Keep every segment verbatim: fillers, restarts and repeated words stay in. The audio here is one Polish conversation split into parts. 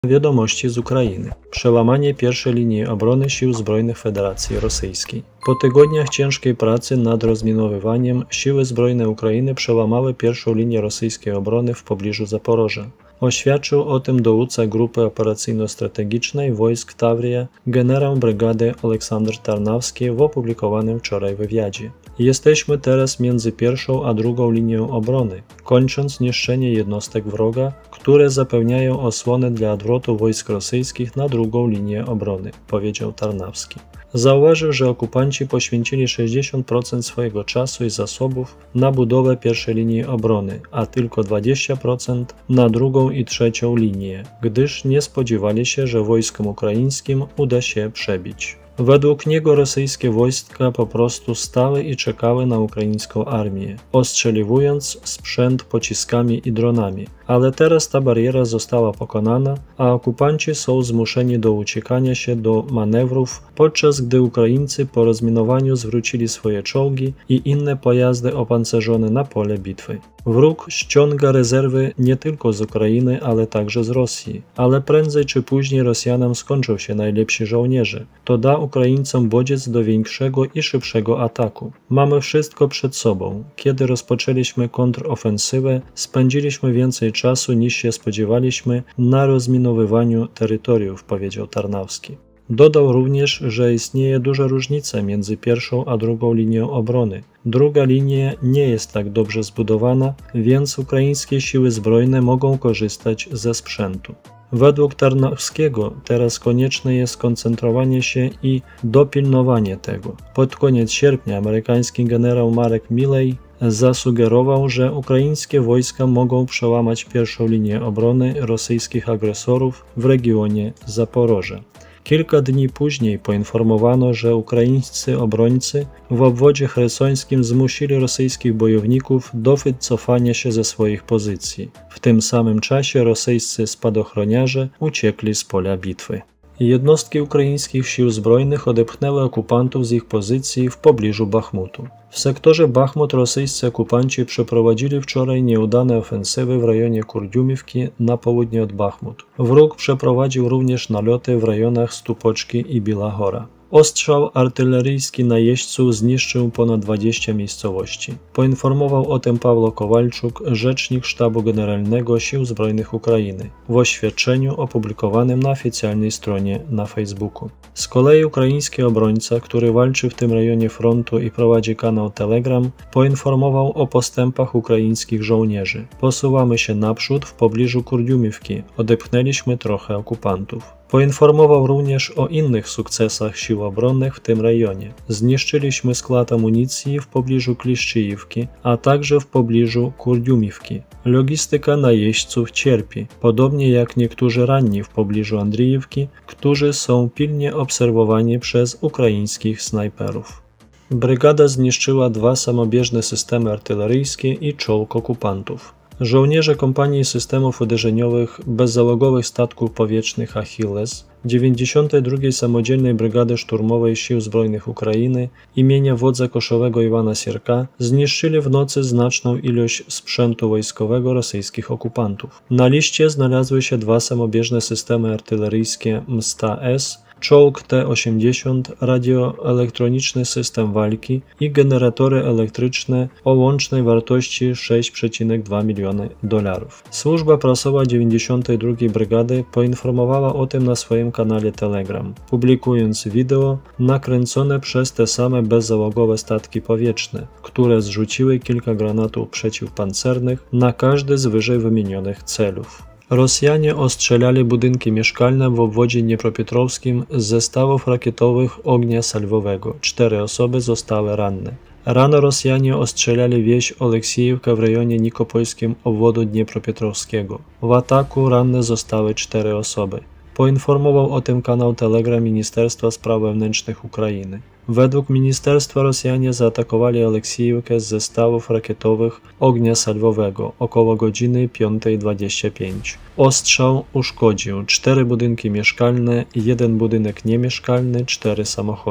Wiadomości z Ukrainy. Przełamanie pierwszej linii obrony Sił Zbrojnych Federacji Rosyjskiej. Po tygodniach ciężkiej pracy nad rozminowywaniem Siły Zbrojne Ukrainy przełamały pierwszą linię rosyjskiej obrony w pobliżu Zaporoża. Oświadczył o tym dowódca Grupy Operacyjno-Strategicznej wojsk Tawria, generał brygady Aleksander Tarnawski w opublikowanym wczoraj wywiadzie. Jesteśmy teraz między pierwszą a drugą linią obrony, kończąc niszczenie jednostek wroga, które zapewniają osłonę dla odwrotu wojsk rosyjskich na drugą linię obrony, powiedział Tarnawski. Zauważył, że okupanci poświęcili sześćdziesiąt procent swojego czasu i zasobów na budowę pierwszej linii obrony, a tylko dwadzieścia procent na drugą i trzecią linię, gdyż nie spodziewali się, że wojskom ukraińskim uda się przebić. Według niego rosyjskie wojska po prostu stały i czekały na ukraińską armię, ostrzeliwując sprzęt pociskami i dronami. Ale teraz ta bariera została pokonana, a okupanci są zmuszeni do uciekania się do manewrów, podczas gdy Ukraińcy po rozminowaniu zwrócili swoje czołgi i inne pojazdy opancerzone na pole bitwy. Wróg ściąga rezerwy nie tylko z Ukrainy, ale także z Rosji. Ale prędzej czy później Rosjanom skończą się najlepsi żołnierze. To da Ukraińcom bodziec do większego i szybszego ataku. Mamy wszystko przed sobą. Kiedy rozpoczęliśmy kontrofensywę, spędziliśmy więcej czasu niż się spodziewaliśmy na rozminowywaniu terytoriów, powiedział Tarnawski. Dodał również, że istnieje duża różnica między pierwszą a drugą linią obrony. Druga linia nie jest tak dobrze zbudowana, więc ukraińskie siły zbrojne mogą korzystać ze sprzętu. Według Tarnawskiego teraz konieczne jest skoncentrowanie się i dopilnowanie tego. Pod koniec sierpnia amerykański generał Marek Milley zasugerował, że ukraińskie wojska mogą przełamać pierwszą linię obrony rosyjskich agresorów w regionie Zaporoża. Kilka dni później poinformowano, że ukraińscy obrońcy w obwodzie chersońskim zmusili rosyjskich bojowników do wycofania się ze swoich pozycji. W tym samym czasie rosyjscy spadochroniarze uciekli z pola bitwy. Jednostki ukraińskich sił zbrojnych odepchnęły okupantów z ich pozycji w pobliżu Bachmutu. W sektorze Bachmut rosyjscy okupanci przeprowadzili wczoraj nieudane ofensywy w rejonie Kurdiumivki na południe od Bachmut. Wróg przeprowadził również naloty w rejonach Stupoczki i Bila Gora. Ostrzał artyleryjski najeźdźców zniszczył ponad dwadzieścia miejscowości. Poinformował o tym Pawło Kowalczuk, rzecznik Sztabu Generalnego Sił Zbrojnych Ukrainy, w oświadczeniu opublikowanym na oficjalnej stronie na Facebooku. Z kolei ukraiński obrońca, który walczy w tym rejonie frontu i prowadzi kanał Telegram, poinformował o postępach ukraińskich żołnierzy. Posuwamy się naprzód w pobliżu Kurdiumivki, odepchnęliśmy trochę okupantów. Poinformował również o innych sukcesach sił obronnych w tym rejonie. Zniszczyliśmy skład amunicji w pobliżu Kliszczyjówki, a także w pobliżu Kurdiumivki. Logistyka najeźdźców cierpi, podobnie jak niektórzy ranni w pobliżu Andrijówki, którzy są pilnie obserwowani przez ukraińskich snajperów. Brygada zniszczyła dwa samobieżne systemy artyleryjskie i czołg okupantów. Żołnierze kompanii systemów uderzeniowych bezzałogowych statków powietrznych Achilles dziewięćdziesiątej drugiej Samodzielnej Brygady Szturmowej Sił Zbrojnych Ukrainy imienia wodza koszowego Iwana Sierka zniszczyli w nocy znaczną ilość sprzętu wojskowego rosyjskich okupantów. Na liście znalazły się dwa samobieżne systemy artyleryjskie Msta-S, czołg T osiemdziesiąt, radioelektroniczny system walki i generatory elektryczne o łącznej wartości sześć przecinek dwa miliony dolarów. Służba prasowa dziewięćdziesiątej drugiej Brygady poinformowała o tym na swoim kanale Telegram, publikując wideo nakręcone przez te same bezzałogowe statki powietrzne, które zrzuciły kilka granatów przeciwpancernych na każdy z wyżej wymienionych celów. Rosjanie ostrzelali budynki mieszkalne w obwodzie dniepropietrowskim z zestawów rakietowych ognia salwowego. Cztery osoby zostały ranne. Rano Rosjanie ostrzelali wieś Oleksijówka w rejonie nikopolskim obwodu dniepropietrowskiego. W ataku ranne zostały cztery osoby. Poinformował o tym kanał Telegram Ministerstwa Spraw Wewnętrznych Ukrainy. Według ministerstwa Rosjanie zaatakowali Oleksijówkę z zestawów rakietowych ognia salwowego około godziny piątej dwadzieścia pięć. Ostrzał uszkodził cztery budynki mieszkalne, jeden budynek niemieszkalny, cztery samochody.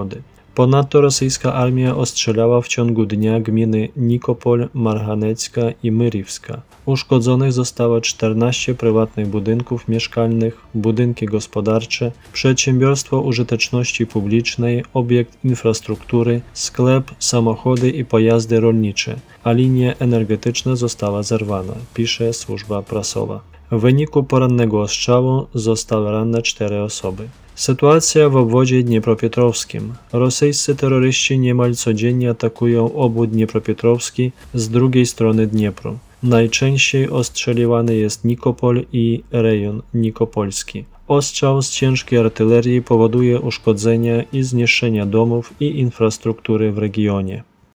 Ponadto rosyjska armia ostrzeliła w ciągu dnia gminy Nikopol, Marhanecka i Myriwska. Uszkodzonych zostało czternaście prywatnych budynków mieszkalnych, budynki gospodarcze, przedsiębiorstwo użyteczności publicznej, obiekt infrastruktury, sklep, samochody i pojazdy rolnicze, a linia energetyczna została zerwana, pisze służba prasowa. W wyniku porannego ostrzału zostały ranne cztery osoby. Sytuacja w obwodzie dniepropietrowskim. Rosyjscy terroryści niemal codziennie atakują obwód dniepropietrowski z drugiej strony Dniepru. Najczęściej ostrzeliwany jest Nikopol i rejon nikopolski. Ostrzał z ciężkiej artylerii powoduje uszkodzenia i zniszczenia domów i infrastruktury w regionie.